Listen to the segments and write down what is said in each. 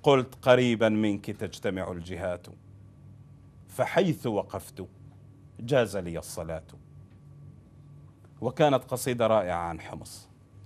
قلت قريبا منك تجتمع الجهات، فحيث وقفت جاز لي الصلاة. وكانت قصيدة رائعة عن حمص.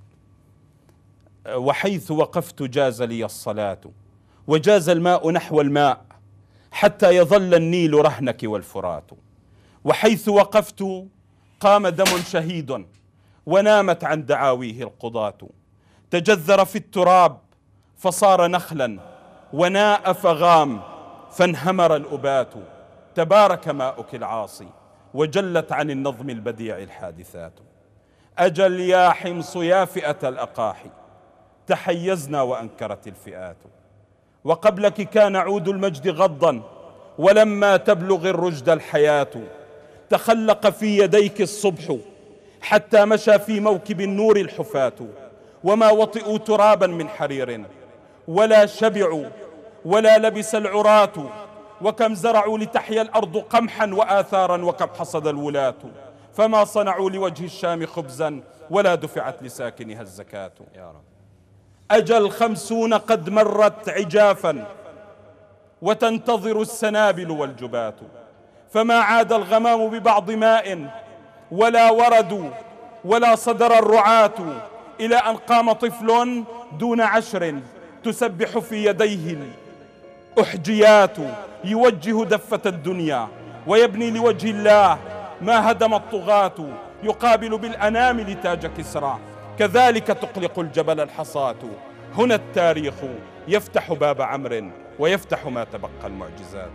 وحيث وقفت جاز لي الصلاة، وجاز الماء نحو الماء حتى يظل النيل رهنك والفرات. وحيث وقفت قام دم شهيد ونامت عن دعاويه القضاة، تجذر في التراب فصار نخلا وناء فغام فانهمر الأبات. تبارك ماؤك العاصي وجلت عن النظم البديع الحادثات. أجل يا حمص يا فئة الأقاحي تحيزنا وأنكرت الفئات. وقبلك كان عود المجد غضا ولما تبلغ الرشد الحياة. تخلق في يديك الصبح حتى مشى في موكب النور الحفاة. وما وطئوا ترابا من حرير ولا شبعوا ولا لبس العراة. وكم زرعوا لتحيا الأرض قمحا وآثارا وكم حصد الولاة. فما صنعوا لوجه الشام خبزا ولا دفعت لساكنها الزكاة. يا رب. أجل 50 قد مرت عجافا وتنتظر السنابل والجبات. فما عاد الغمام ببعض ماء ولا ورد ولا صدر الرعاة. إلى أن قام طفل دون 10 تسبح في يديه الأحجيات. يوجه دفة الدنيا ويبني لوجه الله ما هدم الطغاة. يقابل بالأنامل تاج كسرى كذلك تقلق الجبل الحصاة. هنا التاريخ يفتح باب عمرو ويفتح ما تبقى المعجزات.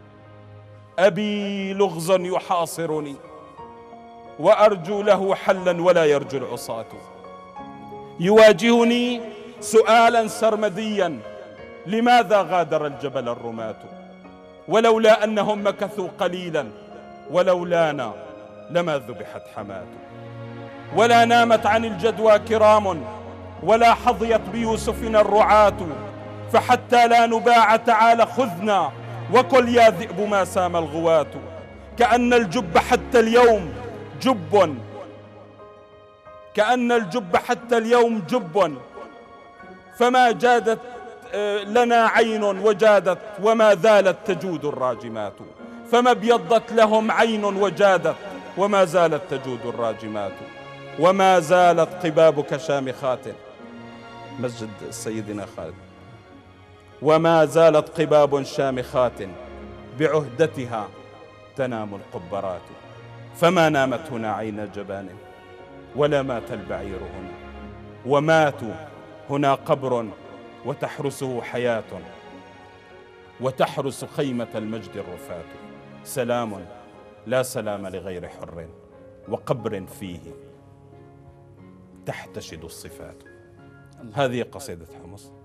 أبي لغز يحاصرني وأرجو له حلا ولا يرجو العصاة. يواجهني سؤالا سرمديا لماذا غادر الجبل الرماة. ولولا أنهم مكثوا قليلا ولولانا لما ذبحت حماة. ولا نامت عن الجدوى كرام ولا حظيت بيوسفنا الرعاة. فحتى لا نباع تعال خذنا وقل يا ذئب ما سام الغواة. كأن الجب حتى اليوم جب كأن الجب حتى اليوم جب. فما جادت لنا عين وجادت وما زالت تجود الراجمات. فما ابيضت لهم عين وجادت وما زالت تجود الراجمات. وما زالت قبابك شامخات مسجد سيدنا خالد. وما زالت قباب شامخات بعهدتها تنام القبرات. فما نامت هنا عين جبان ولا مات البعير هنا. وماتوا هنا قبر وتحرسه حياة وتحرس خيمة المجد الرفاة. سلام لا سلام لغير حر وقبر فيه تحتشد الصفات. هذه قصيدة حمص.